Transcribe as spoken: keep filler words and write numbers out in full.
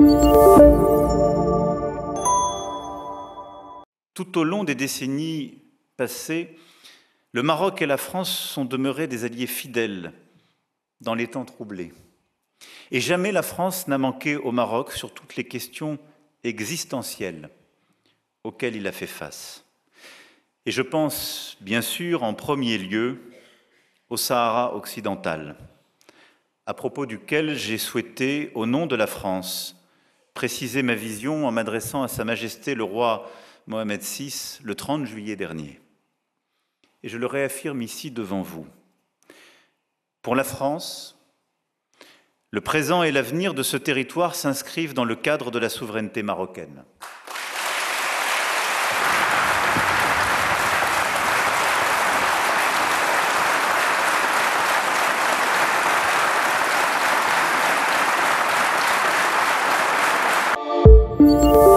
Tout au long des décennies passées, le Maroc et la France sont demeurés des alliés fidèles dans les temps troublés. Et jamais la France n'a manqué au Maroc sur toutes les questions existentielles auxquelles il a fait face. Et je pense bien sûr en premier lieu au Sahara occidental, à propos duquel j'ai souhaité, au nom de la France, préciser ma vision en m'adressant à Sa Majesté le roi Mohamed six le trente juillet dernier. Et je le réaffirme ici devant vous. Pour la France, le présent et l'avenir de ce territoire s'inscrivent dans le cadre de la souveraineté marocaine. Thank you.